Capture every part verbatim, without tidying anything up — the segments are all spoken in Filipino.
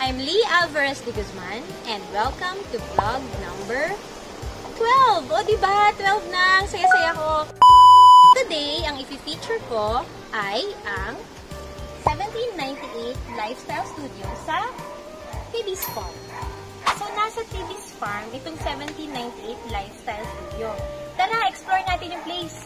I'm Lee Alvarez de Guzman and welcome to vlog number twelve. O diba? twelve na. Saya-saya ko. Today, ang i-feature ko ay ang seventeen ninety-eight Lifestyle Studio sa T B's Farm. So, nasa T B's Farm, itong seventeen ninety-eight Lifestyle Studio. Tara, explore natin yung place.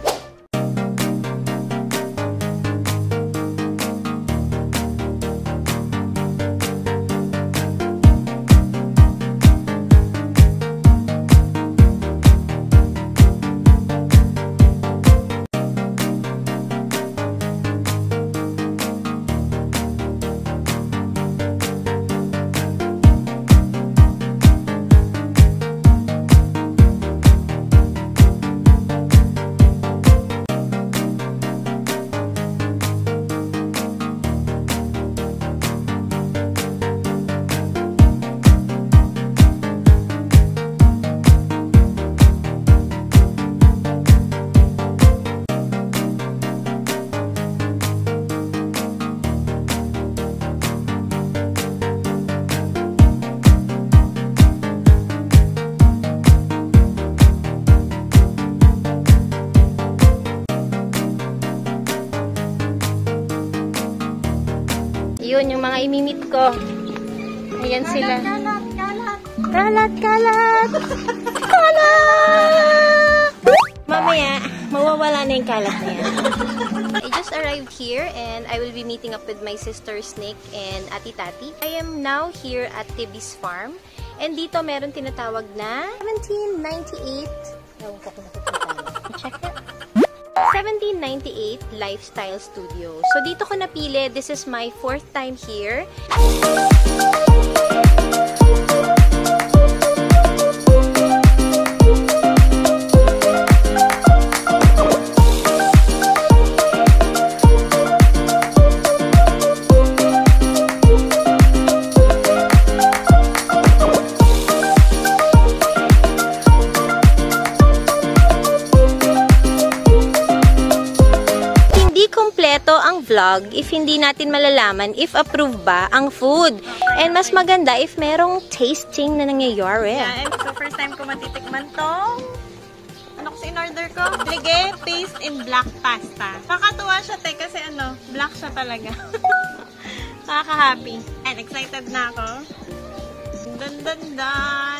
Yun, yung mga imimit ko. Ayan sila. Kalat, kalat, kalat. Kalat, kalat. Mamaya, mawawala na yung kalat na yan. I just arrived here and I will be meeting up with my sister Snake and Ati Tati. I am now here at T B's Farm. And dito meron tinatawag na seventeen ninety-eight. Ewan ko kung nakikita. Check it. seventeen ninety-eight Lifestyle Studio. So, dito ko napili. This is my fourth time here. Ang vlog if hindi natin malalaman if approved ba ang food. And mas maganda if merong tasting na nangyayari. Yeah, and so first time ko matitikman tong ano kasi in-order ko? Lige paste in black pasta. Nakakatuwa siya te kasi ano, black siya talaga. Nakaka-happy. And excited na ako. Dan dan dan.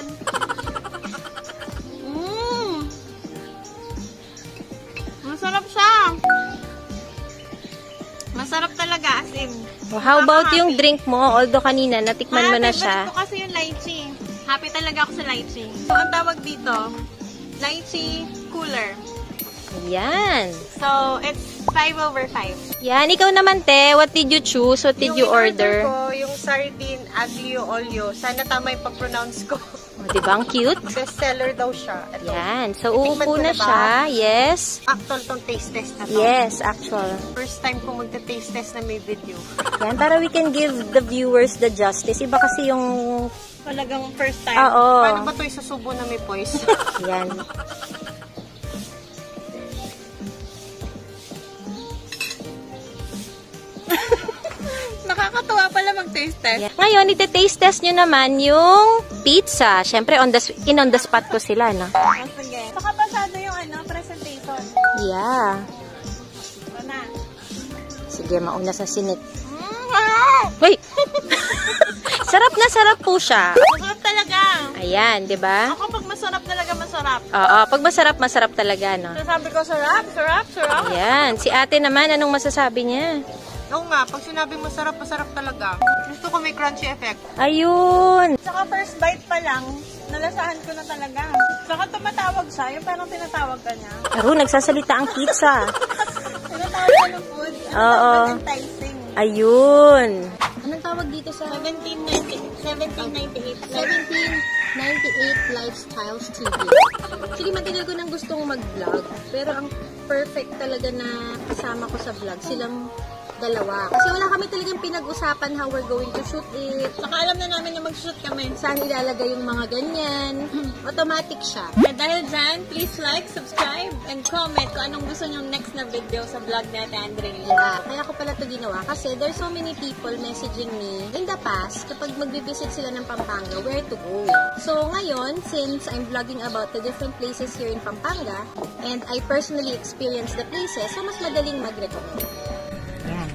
Mmm. Masarap siya. Masarap talaga, as in. Well, how about yung drink mo? Although kanina, natikman mo na siya. Happy ko kasi yung lychee. Happy talaga ako sa lychee. So, ang tawag dito, lychee cooler. Yan. So, it's five over five. Yan. Ikaw naman, te. What did you choose? What did you order? Yung order ko, yung sardine aglio olio. Sana tama yung pag-pronounce ko. O, diba? Ang cute? Best seller daw siya. Ito. Yan. So, uupo na siya. Yes. Actual tong taste test na to. Yes, actual. First time ko magta-taste test na may video. Yan. Para we can give the viewers the justice. Iba kasi yung... Talagang first time. Oo. Paano ba ito isusubo na may poise? Yan. Nakakatuwa pala mag-taste test. Yeah. Ngayon, ite-taste test nyo naman yung pizza. Siyempre, on the, in on the spot ko sila, no? Oh, sige. Saka pasado yung ano, presentation. Yeah. Ito na. Sige, mauna sa sinik. Mm, sarap! Wait! Sarap na sarap po siya. Masarap talaga. Ayan, di ba? Ako pag masarap talaga, masarap. Oo, pag masarap, masarap talaga, no? So, sabi ko, sarap, sarap, sarap. Ayan. Si ate naman, anong masasabi niya? Oo nga, pag sinabing masarap, masarap talaga. Gusto ko may crunchy effect. Ayun! Saka first bite pa lang, nalasahan ko na talaga. Saka tumatawag siya, yung parang tinatawag ka niya. Aro, nagsasalita ang pizza. Tinatawag ka ng food. Oo. Enticing. Ayun! Anong tawag dito sa... seventeen ninety-eight. seventeen ninety-eight Lifestyle Studio. Actually, matagal ko nang gustong mag-vlog. Pero ang perfect talaga na kasama ko sa vlog, silang dalawa. Kasi wala kami talagang pinag-usapan how we're going to shoot it. Saka alam na namin yung mag-shoot kami. Saan ilalagay yung mga ganyan. Automatic siya. At dahil dyan, please like, subscribe, and comment kung anong gusto nyong next na video sa vlog natin, Andre. Yeah. Kaya ko pala ito ginawa kasi there's so many people messaging me in the past kapag magbivisit sila ng Pampanga, where to go. So ngayon, since I'm vlogging about the different places here in Pampanga, and I personally experienced the places, so mas madaling mag-recommend. Yan.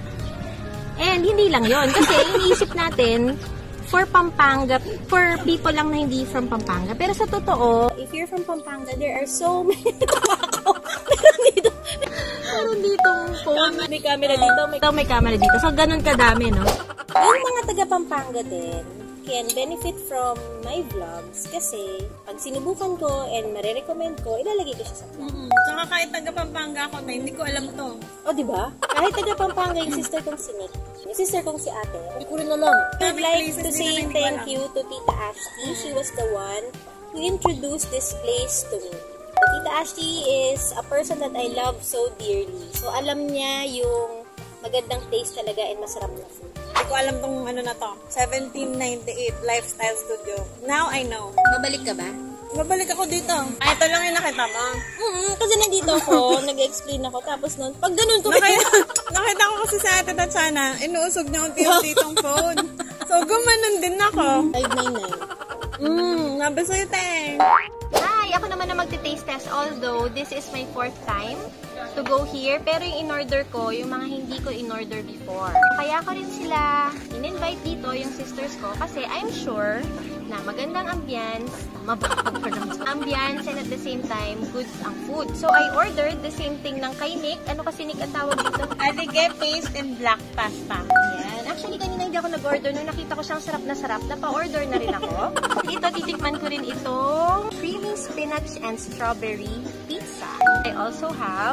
And hindi lang yon kasi iniisip natin for Pampanga, for people lang na hindi from Pampanga. Pero sa totoo, if you're from Pampanga, there are so many meron dito. Meron ditong phone. May camera dito. May, may camera dito. So, ganun kadami, no? Yung mga taga Pampanga din can benefit from my vlogs kasi pag sinubukan ko and marirecommend ko, ilalagay ko siya sa vlog. Mm-hmm. Saka kahit taga Pampanga ako na, hindi ko alam to. O, diba? Kahit taga Pampanga yung sister kong si Nick, yung sister kong si ate, hindi ko rin alam. I'd like to say thank you to Tita Ashley. She was the one who introduced this place to me. Tita Ashley is a person that I love so dearly. So, alam niya yung magandang taste talaga and masarap na food. Hindi ko alam tong ano na to. seventeen ninety-eight Lifestyle Studio. Now I know. Babalik ka ba? Babalik ako dito. Ay, ito lang yung nakita mo. Mm-hmm, kasi nandito ako, nag-explain ako. Tapos nun, pag ganun ko nakita, nakita ko kasi sa ate Tatana, inuusog niya unti-unti itong phone. So, gumanon din ako. five ninety-nine. Mmm, nabasute. Hi! Ako naman na magti-taste test. Although, this is my fourth time to go here. Pero yung in-order ko, yung mga hindi ko in-order before. Kaya ko rin sila in-invite dito, yung sisters ko. Kasi I'm sure na magandang ambience, mabakag pa lang ambience, and at the same time, goods ang food. So, I ordered the same thing ng kay Nick. Ano kasi Nick ang tawag dito? Alige paste and black pasta. Yan. Actually, kanina hindi ako nag-order. Nung nakita ko siyang sarap na sarap, napa-order na rin ako. Ito, titikman ko rin itong creamy spinach and strawberry pizza. I also have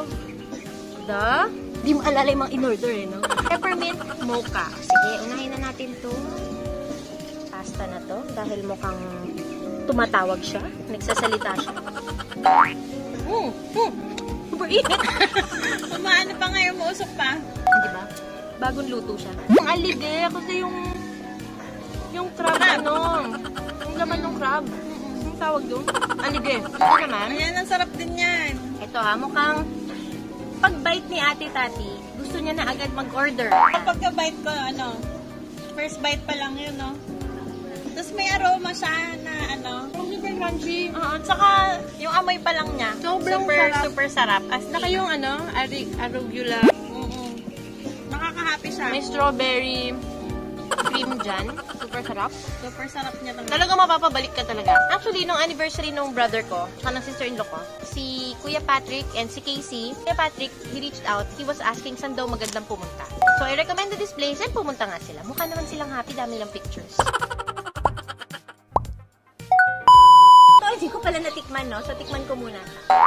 the, di mo alala yung mga in-order eh, no? Peppermint mocha. Sige, unahin na natin to pasta na to dahil mukhang tumatawag siya. Nagsasalita siya. Hmm, hmm. Super init. Kumaano pa ngayon, mausok pa. Di ba? Bagong luto siya. Ang alige, kasi yung yung crab, crab. ano, yung laman ng crab. Ang tawag doon? Alige. Ito naman. Ayan, ang sarap din yan. Ito ha, mukhang pag-bite ni Ate Tati, gusto niya na agad mag-order. Kapag ka-bite ko, ano, first bite pa lang yun, no? Tapos may aroma siya na, ano, super crunchy. Oo, uh, saka yung amoy pa lang niya, sobrang super, sarap. super sarap. As saka yung, ano, arig, arugula. Mm-hmm. Nakaka-happy siya. May strawberry cream dyan. Super sarap. Super sarap niya talaga. Talaga mapapabalik ka talaga. Actually, nung anniversary nung brother ko, saka ng sister-in-law ko, si Kuya Patrick and si Casey, Kuya Patrick, he reached out, he was asking saan daw magandang pumunta. So, I recommended this place and pumunta nga sila. Mukha naman silang happy, dami lang pictures. So, hindi ko pala natikman, no? So, tikman ko muna.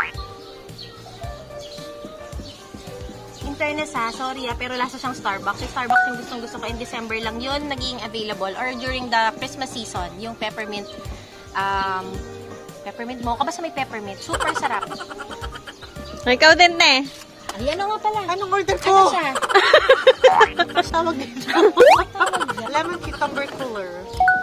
In fairness ha, sorry ha, pero lasa siyang Starbucks. Yung Starbucks yung gustong gusto ko in December lang yun naging available or during the Christmas season, yung peppermint um, peppermint mocha, basta may peppermint. Super sarap. Ikaw din eh. Ay, ano nga pala? Anong order ko? Ano siya? Tawag dito. Lemon cucumber cooler.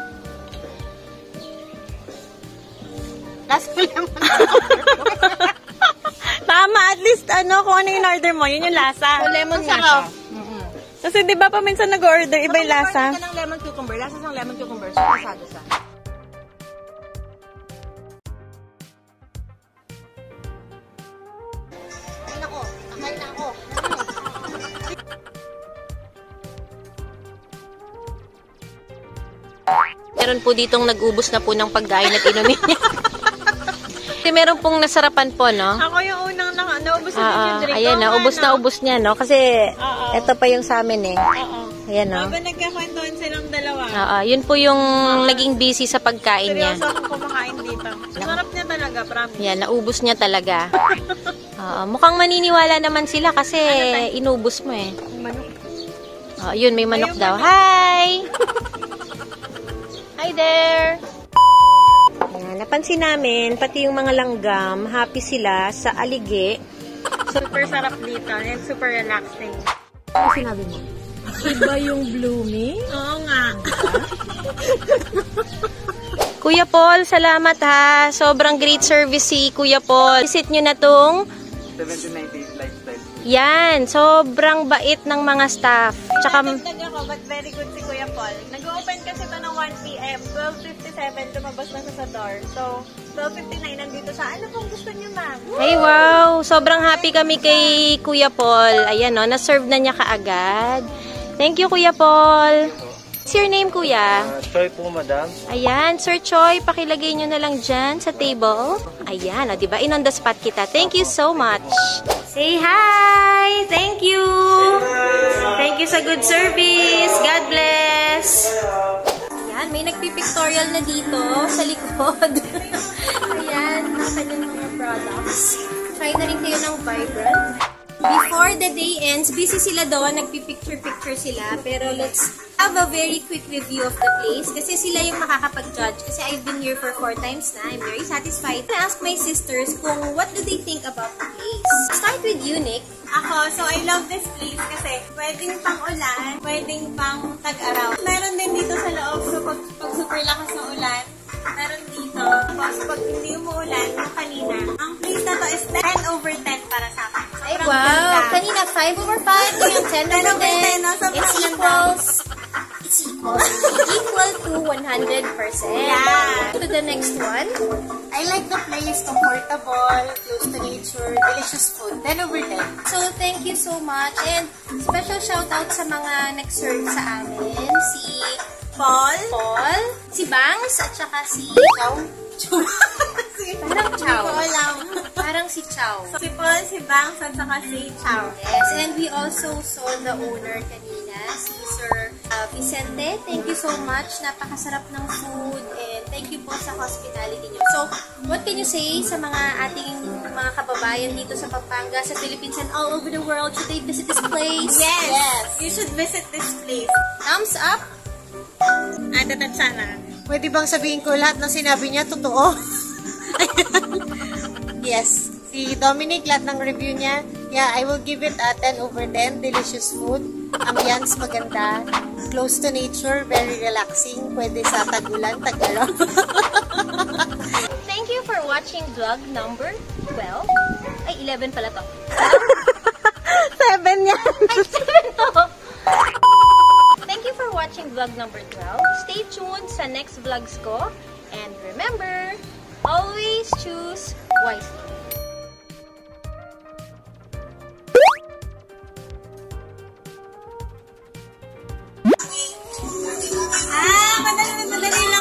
Last ko lemon cucumber. Tama, at least ano, kung ano yung order mo, yun yung lasa. So, lemon nga siya. Mm-hmm. Kasi di ba paminsan nag-order, iba yung lasa. Kapag ka ng lemon cucumber, lasa ng lemon cucumber, so pasado sa. Kain ako, kain na ako. Meron po ditong nag-ubos na po ng pagkain at inumin niya. Kasi meron pong nasarapan po, no? Ako yung unang na, naubos na din yung drink. Ayan, naubos na ubos niya, no? Kasi ito pa yung sa amin, eh. Oo. Ayan, no? Habang nagkakwentuhan silang dalawa. Oo, yun po yung naging busy sa pagkain niya. Seryoso akong kumakain dito. Sarap niya talaga, promise. Yan, naubos niya talaga. Oo, mukhang maniniwala naman sila kasi inubos mo, eh. Manok. Oo, yun, may manok daw. Hi! Hi there! Ayan, napansin namin, pati yung mga langgam, happy sila sa alige. Super sarap dito and super relaxing. Ano sinabi mo? Iba yung blooming. Oo nga. Kuya Paul, salamat ha. Sobrang great service si Kuya Paul. Visit nyo na tong seventeen ninety lifestyle. yan. Sobrang bait ng mga staff. Tsaka, Nagtag ako, but very good si Kuya Paul. Nag-open kasi ito ng one p m twelve fifty-seven, lumabas na siya sa door. So, twelve fifty-nine, nandito siya. Ano pong gusto niyo, ma'am? ay wow. Sobrang happy kami kay Kuya Paul. Ayan no, na-serve na niya kaagad. Thank you, Kuya Paul. What's your name, Kuya? Uh, Choi po, madam. Ayan, Sir Choi, pakilagay nyo na lang dyan sa table. Ayan, o, diba? In on the spot kita. Thank you so much. Say hi! Thank you! Thank you sa good service. God bless! Ayan, may nagpipictorial na dito sa likod. Ayan, mga kanyang mga products. Try na rin kayo ng Vibrant. Before the day ends, busy sila doon, nagpipicture-picture sila. Pero let's have a very quick review of the place kasi sila yung makakapag-judge. Kasi I've been here for four times na. I'm very satisfied. I asked my sisters kung what do they think about the place. Start with you, Nick. Ako, so I love this place kasi pwedeng pang ulan, pwedeng pang tag-araw. Meron din dito sa loob, so pag, pag super lakas ng ulan, meron dito. Tapos pag hindi umuulan, yung kanina, ang place na to is ten over ten para sa akin. Ay, Sobrang wow! ganda. Kanina, five over five. Yung ten ten over over ten, ten. no? Sobrang It's ganda. equals... It's equal. Equal to one hundred percent. Yeah. To the next one. I like the place, comfortable, close to nature, delicious food. ten over ten. So, thank you so much. And special shout out sa mga nag-serve sa amin. Si Paul. Paul, si Bangs, at saka si Chow. Parang Chow. Hindi ko alam. Parang si Chow. Si Paul, si Banks, at saka si Chow. Yes, and we also saw the owner kanina, si Sir uh, Vicente. Thank you so much. Napakasarap ng food and thank you po sa hospitality niyo. So, what can you say sa mga ating mga kababayan dito sa Pampanga, sa Philippines and all over the world? Should they visit this place? Yes. Yes. You should visit this place. Thumbs up? Ada at sana. Pwede bang sabihin ko lahat ng sinabi niya totoo? Yes. Si Dominic, lahat ng review niya, yeah, I will give it a ten over ten. Delicious food. Ambience maganda. Close to nature. Very relaxing. Pwede sa tag-ulan, tag-araw. Thank you for watching vlog number twelve. Ay, eleven pala to. Seven yan. Ay, seven to. Thank you for watching vlog number twelve. Stay tuned sa next vlogs ko. And remember, always choose wisely. Ah, madali na madali lang.